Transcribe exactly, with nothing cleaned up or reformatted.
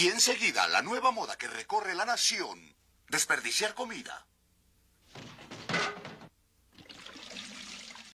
Y enseguida, la nueva moda que recorre la nación, desperdiciar comida.